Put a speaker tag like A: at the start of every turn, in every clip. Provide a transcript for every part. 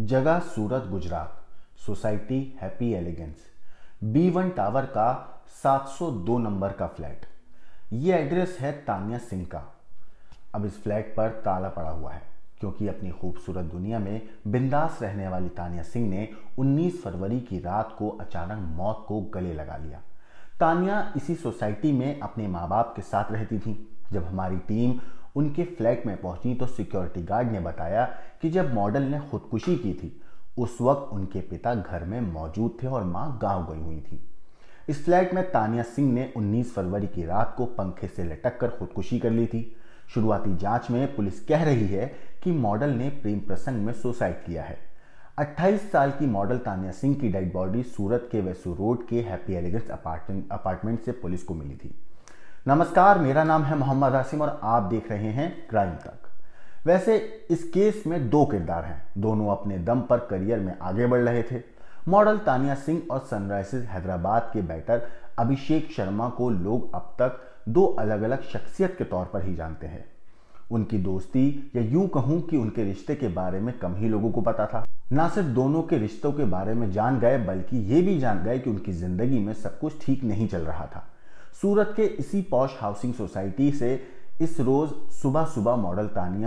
A: जगह Surat Gujarat, society happy elegance, B1 tower का 702 number का फ्लैट। ये एड्रेस है तानिया सिंह का। अब इस फ्लैट पर ताला पड़ा हुआ है क्योंकि अपनी खूबसूरत दुनिया में बिंदास रहने वाली तानिया सिंह ने 19 फरवरी की रात को अचानक मौत को गले लगा लिया। तानिया इसी सोसाइटी में अपने माँ बाप के साथ रहती थी। जब हमारी टीम उनके फ्लैट में पहुंची तो सिक्योरिटी गार्ड ने बताया कि जब मॉडल ने खुदकुशी की थी उस वक्त उनके पिता घर में मौजूद थे और मां गांव गई हुई थी। इस फ्लैट में तानिया सिंह ने 19 फरवरी की रात को पंखे से लटक कर खुदकुशी कर ली थी। शुरुआती जांच में पुलिस कह रही है कि मॉडल ने प्रेम प्रसंग में सुसाइड किया है। 28 साल की मॉडल तानिया सिंह की डेड बॉडी सूरत के वेसू रोड के हैप्पी एलिगेंस अपार्टमेंट से पुलिस को मिली थी। नमस्कार, मेरा नाम है मोहम्मद आसिम और आप देख रहे हैं क्राइम तक। वैसे इस केस में दो किरदार हैं, दोनों अपने दम पर करियर में आगे बढ़ रहे थे। मॉडल तानिया सिंह और सनराइजर्स हैदराबाद के बैटर अभिषेक शर्मा को लोग अब तक दो अलग अलग शख्सियत के तौर पर ही जानते हैं। उनकी दोस्ती या यूं कहूं कि उनके रिश्ते के बारे में कम ही लोगों को पता था। ना सिर्फ दोनों के रिश्तों के बारे में जान गए बल्कि ये भी जान गए कि उनकी जिंदगी में सब कुछ ठीक नहीं चल रहा था। सूरत के इसी पॉश हाउसिंग सोसाइटी से इस रोज सुबह सुबह मॉडल तानिया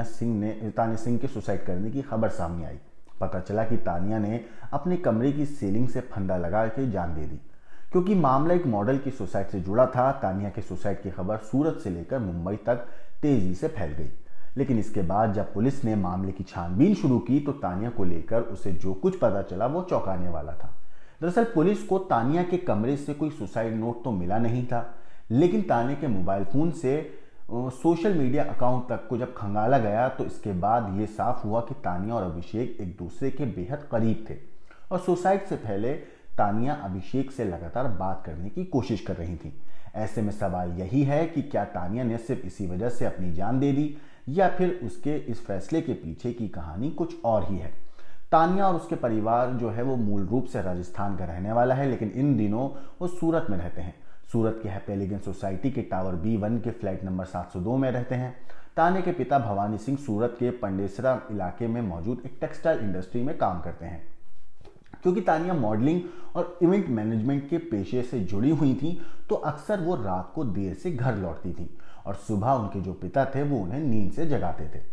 A: सिंह के सुसाइड करने की खबर सामने आई। पता चला कि तानिया ने अपने कमरे की सीलिंग से फंदा लगा के जान दे दी। क्योंकि मामला एक मॉडल की सुसाइड से जुड़ा था, तानिया के सुसाइड की खबर सूरत से लेकर मुंबई तक तेजी से फैल गई। लेकिन इसके बाद जब पुलिस ने मामले की छानबीन शुरू की तो तानिया को लेकर उसे जो कुछ पता चला वो चौंकाने वाला था। दरअसल पुलिस को तानिया के कमरे से कोई सुसाइड नोट तो मिला नहीं था, लेकिन तानिया के मोबाइल फोन से सोशल मीडिया अकाउंट तक को जब खंगाला गया तो इसके बाद ये साफ हुआ कि तानिया और अभिषेक एक दूसरे के बेहद करीब थे और सुसाइड से पहले तानिया अभिषेक से लगातार बात करने की कोशिश कर रही थी। ऐसे में सवाल यही है कि क्या तानिया ने सिर्फ इसी वजह से अपनी जान दे दी या फिर उसके इस फैसले के पीछे की कहानी कुछ और ही है। तानिया और उसके परिवार जो है वो मूल रूप से राजस्थान का रहने वाला है, लेकिन इन दिनों वो सूरत में रहते हैं। सूरत के हैप्पी एलिगेंस सोसाइटी के टावर B1 के फ्लैट नंबर 702 में रहते हैं। तानिया के पिता भवानी सिंह सूरत के पंडेसरा इलाके में मौजूद एक टेक्सटाइल इंडस्ट्री में काम करते हैं। क्योंकि तानिया मॉडलिंग और इवेंट मैनेजमेंट के पेशे से जुड़ी हुई थी तो अक्सर वो रात को देर से घर लौटती थी और सुबह उनके जो पिता थे वो उन्हें नींद से जगाते थे।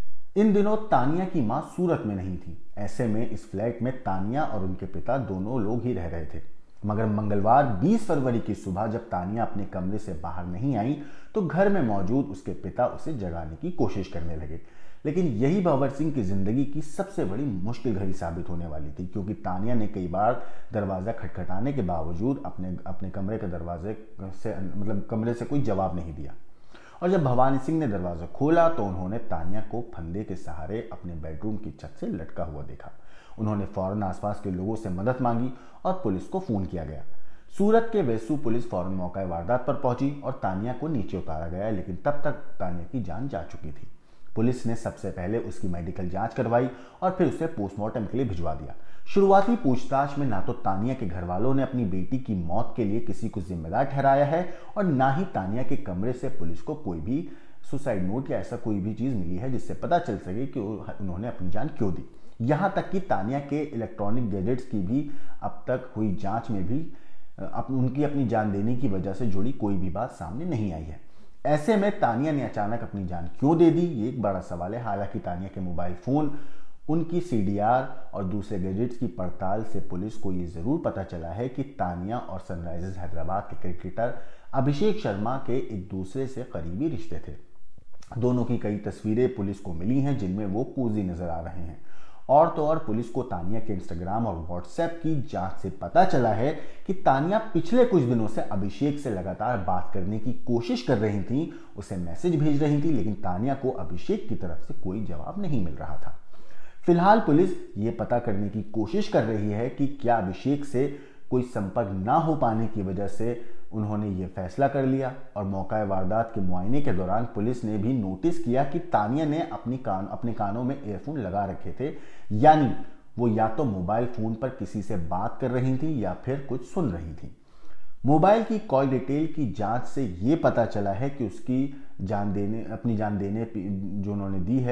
A: इन दिनों तानिया की मां सूरत में नहीं थी। ऐसे में इस फ्लैट में तानिया और उनके पिता दोनों लोग ही रह रहे थे। मगर मंगलवार 20 फरवरी की सुबह जब तानिया अपने कमरे से बाहर नहीं आई तो घर में मौजूद उसके पिता उसे जगाने की कोशिश करने लगे। लेकिन यही भंवर सिंह की जिंदगी की सबसे बड़ी मुश्किल घड़ी साबित होने वाली थी, क्योंकि तानिया ने कई बार दरवाजा खटखटाने के बावजूद अपने कमरे के दरवाजे से कमरे से कोई जवाब नहीं दिया। और जब भवानी सिंह ने दरवाजा खोला तो उन्होंने तानिया को फंदे के सहारे अपने बेडरूम की छत से लटका हुआ देखा। उन्होंने फौरन आसपास के लोगों से मदद मांगी और पुलिस को फोन किया गया। सूरत के वेसू पुलिस फौरन मौका वारदात पर पहुंची और तानिया को नीचे उतारा गया, लेकिन तब तक तानिया की जान जा चुकी थी। पुलिस ने सबसे पहले उसकी मेडिकल जांच करवाई और फिर उसे पोस्टमार्टम के लिए भिजवा दिया। शुरुआती पूछताछ में ना तो तानिया के घर वालों ने अपनी बेटी की मौत के लिए किसी को जिम्मेदार ठहराया है और ना ही तानिया के कमरे से पुलिस को कोई भी सुसाइड नोट या ऐसा कोई भी चीज मिली है जिससे पता चल सके कि उन्होंने अपनी जान क्यों दी। यहां तक कि तानिया के इलेक्ट्रॉनिक गैजेट्स की भी अब तक हुई जांच में भी उनकी अपनी जान देने की वजह से जुड़ी कोई भी बात सामने नहीं आई है। ऐसे में तानिया ने अचानक अपनी जान क्यों दे दी, ये एक बड़ा सवाल है। हालांकि तानिया के मोबाइल फोन, उनकी CDR और दूसरे गैजेट्स की पड़ताल से पुलिस को ये जरूर पता चला है कि तानिया और सनराइजर्स हैदराबाद के क्रिकेटर अभिषेक शर्मा के एक दूसरे से करीबी रिश्ते थे। दोनों की कई तस्वीरें पुलिस को मिली हैं जिनमें वो कोजी नजर आ रहे हैं। और तो और पुलिस को तानिया के इंस्टाग्राम और व्हाट्सएप की जांच से पता चला है कि तानिया पिछले कुछ दिनों से अभिषेक से लगातार बात करने की कोशिश कर रही थी, उसे मैसेज भेज रही थी, लेकिन तानिया को अभिषेक की तरफ से कोई जवाब नहीं मिल रहा था। फिलहाल पुलिस ये पता करने की कोशिश कर रही है कि क्या अभिषेक से कोई संपर्क ना हो पाने की वजह से उन्होंने ये फैसला कर लिया। और मौका वारदात के मुआयने के दौरान पुलिस ने भी नोटिस किया कि तानिया ने अपने कानों में ईयरफोन लगा रखे थे, यानी वो या तो मोबाइल फोन पर किसी से बात कर रही थी या फिर कुछ सुन रही थी। मोबाइल की कॉल डिटेल की जांच से ये पता चला है कि उसकी अपनी जान देने जो उन्होंने दी है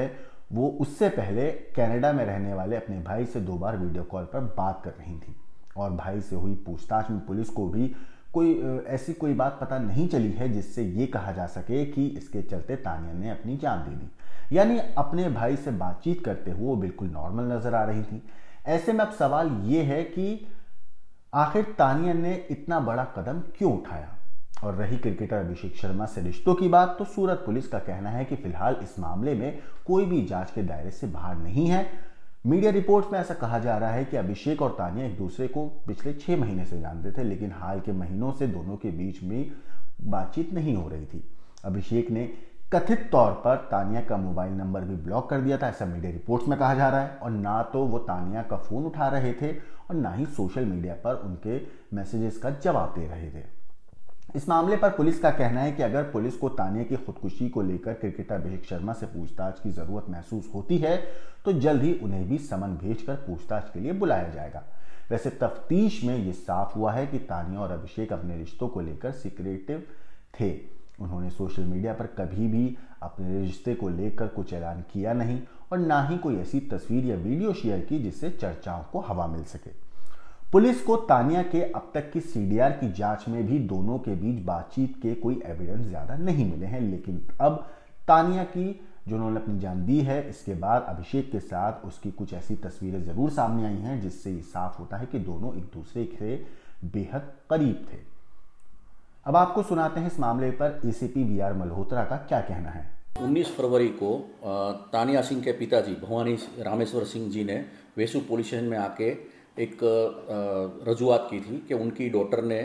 A: वो उससे पहले कनाडा में रहने वाले अपने भाई से 2 बार वीडियो कॉल पर बात कर रही थी और भाई से हुई पूछताछ में पुलिस को भी ऐसी कोई बात पता नहीं चली है जिससे ये कहा जा सके कि इसके चलते तानिया ने अपनी जान दे दी। यानी अपने भाई से बातचीत करते हुए वो बिल्कुल नॉर्मल नजर आ रही थी। ऐसे में अब सवाल ये है कि आखिर तानिया ने इतना बड़ा कदम क्यों उठाया। और रही क्रिकेटर अभिषेक शर्मा से रिश्तों की बात, तो सूरत पुलिस का कहना है कि फिलहाल इस मामले में कोई भी जांच के दायरे से बाहर नहीं है। मीडिया रिपोर्ट्स में ऐसा कहा जा रहा है कि अभिषेक और तानिया एक दूसरे को पिछले 6 महीने से जानते थे, लेकिन हाल के महीनों से दोनों के बीच में बातचीत नहीं हो रही थी। अभिषेक ने कथित तौर पर तानिया का मोबाइल नंबर भी ब्लॉक कर दिया था, ऐसा मीडिया रिपोर्ट्स में कहा जा रहा है। और ना तो वो तानिया का फोन उठा रहे थे और ना ही सोशल मीडिया पर उनके मैसेजेस का जवाब दे रहे थे। इस मामले पर पुलिस का कहना है कि अगर पुलिस को तानिया की खुदकुशी को लेकर क्रिकेटर अभिषेक शर्मा से पूछताछ की जरूरत महसूस होती है तो जल्द ही उन्हें भी समन भेजकर पूछताछ के लिए बुलाया जाएगा। वैसे तफ्तीश में यह साफ हुआ है कि तानिया और अभिषेक अपने रिश्तों को लेकर सीक्रेटिव थे। उन्होंने सोशल मीडिया पर कभी भी अपने रिश्ते को लेकर कुछ ऐलान किया नहीं और ना ही कोई ऐसी तस्वीर या वीडियो शेयर की जिससे चर्चाओं को हवा मिल सके। पुलिस को तानिया के अब तक की सीडीआर की जांच में भी दोनों के बीच बातचीत के कोई एविडेंस ज्यादा नहीं मिले हैं, लेकिन अब तानिया की जो उन्होंने अपनी जान दी है, इसके बाद अभिषेक के साथ उसकी कुछ ऐसी तस्वीरें जरूर सामने आई हैं जिससे ये साफ होता है कि दोनों एक दूसरे से बेहद करीब थे। अब आपको सुनाते हैं इस मामले पर एसीपी वी.आर. मल्होत्रा का क्या कहना है।
B: 19 फरवरी को तानिया सिंह के पिताजी भवानी रामेश्वर सिंह जी ने वेसू पुलिस स्टेशन में आके एक रजूआत की थी कि उनकी डॉटर ने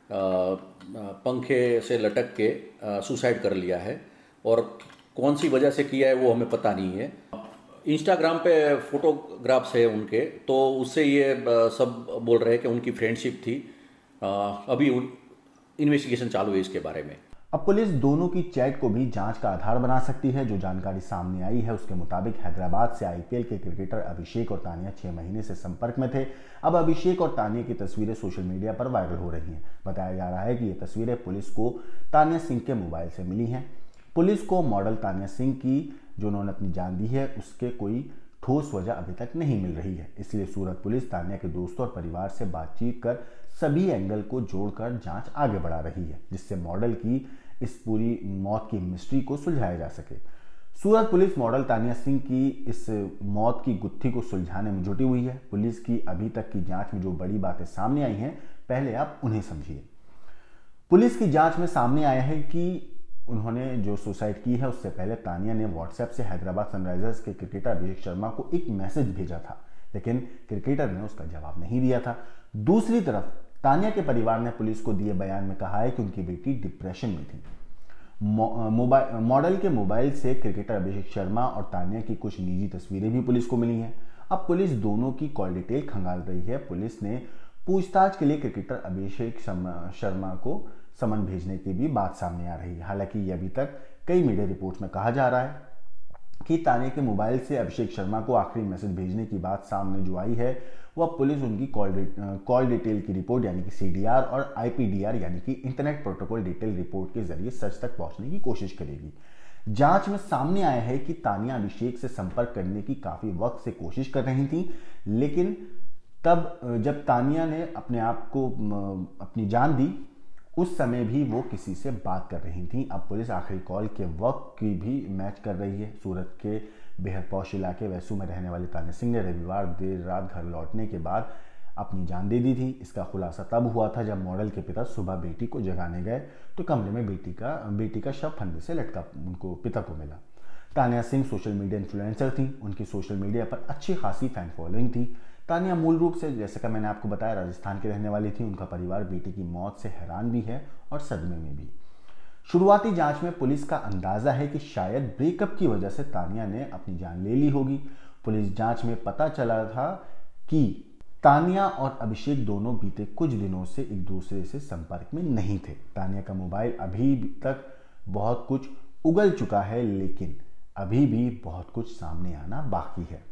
B: पंखे से लटक के सुसाइड कर लिया है और कौन सी वजह से किया है वो हमें पता नहीं है। इंस्टाग्राम पे फोटोग्राफ्स है उनके, तो उससे ये सब बोल रहे हैं कि उनकी फ्रेंडशिप थी। अभी इन्वेस्टिगेशन चालू है इसके बारे में।
A: अब पुलिस दोनों की चैट को भी जांच का आधार बना सकती है। जो जानकारी सामने आई है उसके मुताबिक हैदराबाद से आईपीएल के क्रिकेटर अभिषेक और तानिया 6 महीने से संपर्क में थे। अब अभिषेक और तानिया की तस्वीरें सोशल मीडिया पर वायरल हो रही हैं। बताया जा रहा है कि ये तस्वीरें पुलिस को तानिया सिंह के मोबाइल से मिली हैं। पुलिस को मॉडल तानिया सिंह की जो उन्होंने अपनी जान दी है उसके कोई ठोस वजह अभी तक नहीं मिल रही है। इसलिए सूरत पुलिस तानिया के दोस्तों और परिवार से बातचीत कर सभी एंगल को जोड़कर जांच आगे बढ़ा रही है, जिससे मॉडल की इस पूरी मौत की मिस्ट्री को सुलझाया जा सके। सूरत पुलिस मॉडल तानिया सिंह की इस मौत की गुत्थी को सुलझाने में जुटी हुई है। पुलिस की अभी तक की जांच में जो बड़ी बातें सामने आई हैं, पहले आप उन्हें समझिए। पुलिस की जांच में सामने आया है कि उन्होंने जो सुसाइड की है उससे पहले तानिया ने व्हाट्सएप से हैदराबाद सनराइजर्स के क्रिकेटर अभिषेक शर्मा को एक मैसेज भेजा था, लेकिन क्रिकेटर ने उसका जवाब नहीं दिया था। दूसरी तरफ तानिया के परिवार ने पुलिस को दिए बयान में कहा है कि उनकी बेटी डिप्रेशन में थी। मॉडल के मोबाइल से क्रिकेटर अभिषेक शर्मा और तानिया की कुछ निजी तस्वीरें भी पुलिस को मिली हैं। अब पुलिस दोनों की कॉल डिटेल खंगाल रही है। पुलिस ने पूछताछ के लिए क्रिकेटर अभिषेक शर्मा को समन भेजने की भी बात सामने आ रही है। हालांकि ये अभी तक कई मीडिया रिपोर्ट्स में कहा जा रहा है कि तानिया के मोबाइल से अभिषेक शर्मा को आखिरी मैसेज भेजने की बात सामने जो आई है वह पुलिस उनकी कॉल डिटेल की रिपोर्ट यानी कि सीडीआर और आईपीडीआर यानी कि इंटरनेट प्रोटोकॉल डिटेल रिपोर्ट के जरिए सच तक पहुंचने की कोशिश करेगी। जांच में सामने आया है कि तानिया अभिषेक से संपर्क करने की काफी वक्त से कोशिश कर रही थी, लेकिन तब जब तानिया ने अपने आप को अपनी जान दी उस समय भी वो किसी से बात कर रही थी। अब पुलिस आखिरी कॉल के वक्त की भी मैच कर रही है। सूरत के बेहद पौश इलाके वैसू में रहने वाली तानिया सिंह ने रविवार देर रात घर लौटने के बाद अपनी जान दे दी थी। इसका खुलासा तब हुआ था जब मॉडल के पिता सुबह बेटी को जगाने गए तो कमरे में बेटी का शव फंदे से लटका उनको पिता को मिला। Tania Singh social media influencer थी। उनकी सोशल मीडिया पर अच्छी खासी फैन फॉलोइंग थी। तानिया मूल रूप से, जैसे कि मैंने आपको बताया, राजस्थान की रहने वाली थी। उनका परिवार बेटी की मौत से हैरान भी है और सदमे में भी। शुरुआती जांच में पुलिस का अंदाजा है कि शायद ब्रेकअप की वजह से तानिया ने अपनी जान ले ली होगी। पुलिस जांच में पता चला था कि तानिया और अभिषेक दोनों बीते कुछ दिनों से एक दूसरे से संपर्क में नहीं थे। तानिया का मोबाइल अभी तक बहुत कुछ उगल चुका है, लेकिन अभी भी बहुत कुछ सामने आना बाकी है।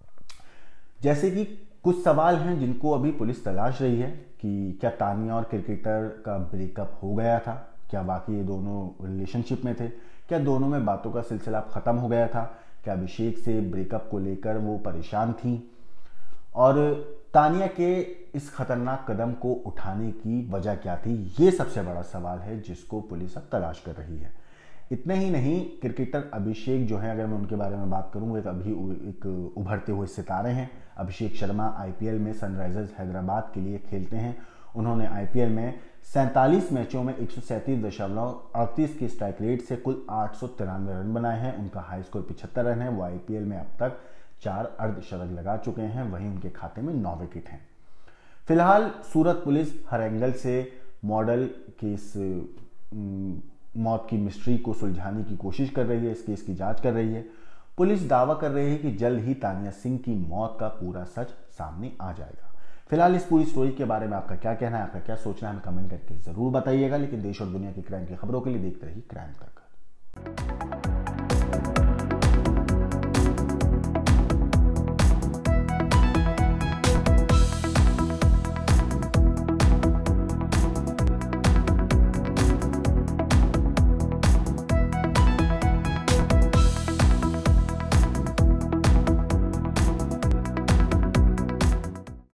A: जैसे कि कुछ सवाल हैं जिनको अभी पुलिस तलाश रही है कि क्या तानिया और क्रिकेटर का ब्रेकअप हो गया था, क्या बाकी ये दोनों रिलेशनशिप में थे, क्या दोनों में बातों का सिलसिला खत्म हो गया था, कि अभिषेक से ब्रेकअप को लेकर वो परेशान थी और तानिया के इस खतरनाक कदम को उठाने की वजह क्या थी, ये सबसे बड़ा सवाल है जिसको पुलिस अब तलाश कर रही है। इतना ही नहीं, क्रिकेटर अभिषेक जो है, अगर मैं उनके बारे में बात करूं, एक उभरते हुए सितारे हैं। अभिषेक शर्मा आईपीएल में सनराइजर्स हैदराबाद के लिए खेलते हैं। उन्होंने आईपीएल में 47 मैचों में 137.38 की स्ट्राइक रेट से कुल 893 रन बनाए हैं। उनका हाई स्कोर 75 रन है। वो आईपीएल में अब तक 4 अर्धशतक लगा चुके हैं। वहीं उनके खाते में 9 विकेट हैं। फिलहाल सूरत पुलिस हर एंगल से मॉडल की इस मौत की मिस्ट्री को सुलझाने की कोशिश कर रही है, इस केस की जांच कर रही है। पुलिस दावा कर रही है कि जल्द ही तानिया सिंह की मौत का पूरा सच सामने आ जाएगा। फिलहाल इस पूरी स्टोरी के बारे में आपका क्या कहना है, आपका क्या सोचना है, हमें कमेंट करके जरूर बताइएगा। लेकिन देश और दुनिया की क्राइम की खबरों के लिए देखते रहिए क्राइम तक।